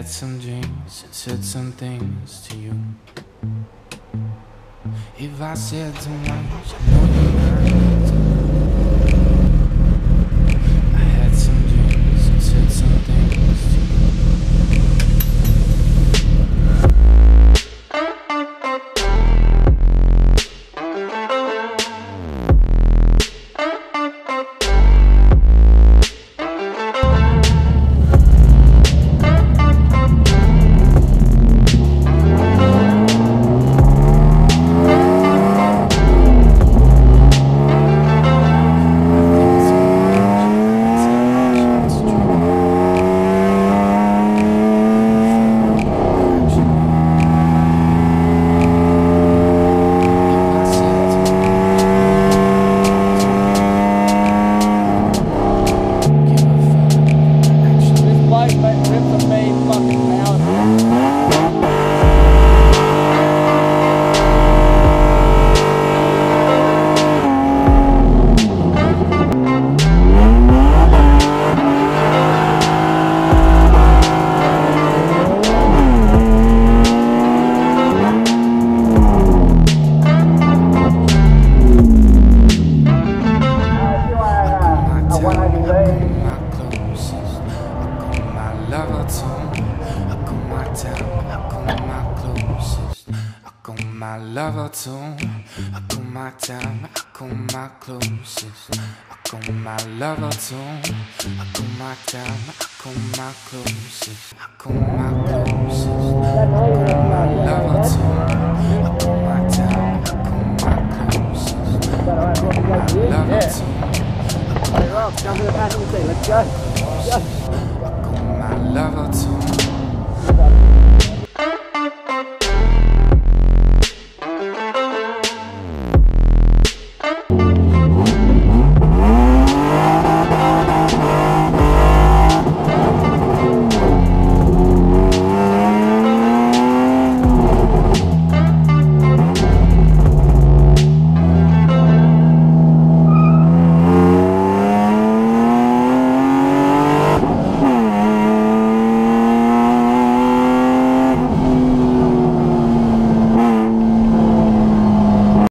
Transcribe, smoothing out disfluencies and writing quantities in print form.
had some dreams and said some things to you. If I said too much, I know you heard it. I had some dreams and said some things to you. My lover too. I call my time, I call my closest. I call my lover too. I call my time, I call my closest. I call my closest. I call my lover too. I call my time, I call my closest. I call my lover too. I call my time, I call my closest. I call my lover too.